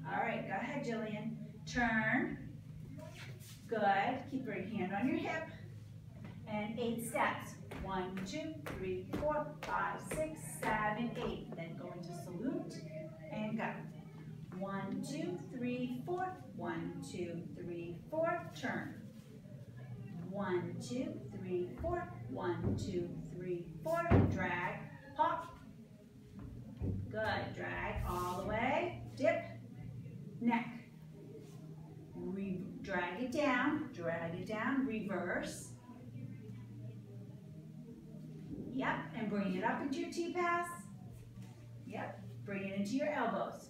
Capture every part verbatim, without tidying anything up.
All right, go ahead, Jillian. Turn. Good. Keep your hand on your hip. And eight steps. One, two, three, four, five, six, seven, eight. Then go into salute and go. One, two, three, four. One, two, three, four. Turn. One, two, three, four. One, two, three, four. Drag. Hop. Good. Drag all the way. Dip. Neck. Re drag it down. Drag it down. Reverse. Yep. And bring it up into your T-pass. Yep. Bring it into your elbows.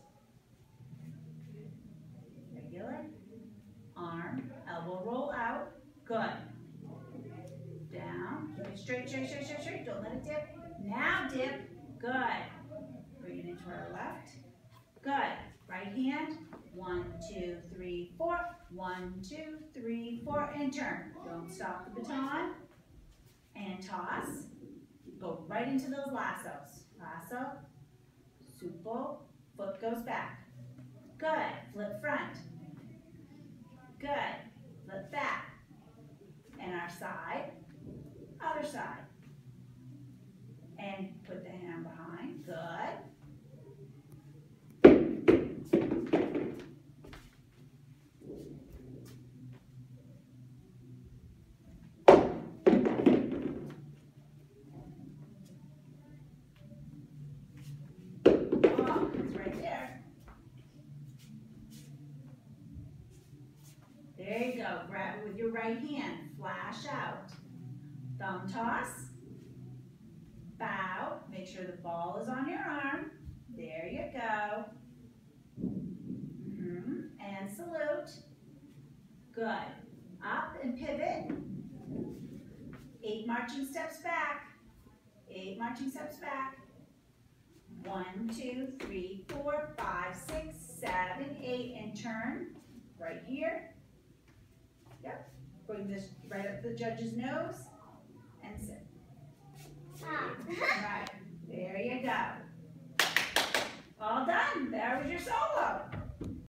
Regular. Arm. Elbow roll out. Good. Down. Keep it straight, straight, straight, straight, straight. Don't let it dip. Now dip. Good. Bring it into our left. Good. Right hand. One, two, three, four. One, two, three, four. And turn. Don't stop the baton. And toss. Go right into those lassos. Lasso. Supple. Foot goes back. Good. Flip front. Good. Flip back. And our side. Other side. And put the hand behind. Good. Oh, it's right there. There you go. Grab it with your right hand. Flash out. Thumb toss. Bow. Make sure the ball is on your arm. There you go. Mm-hmm. And salute. Good. Up and pivot. Eight marching steps back. Eight marching steps back. One, two, three, four, five, six, seven, eight, and turn right here. Yep. Bring this right up the judge's nose.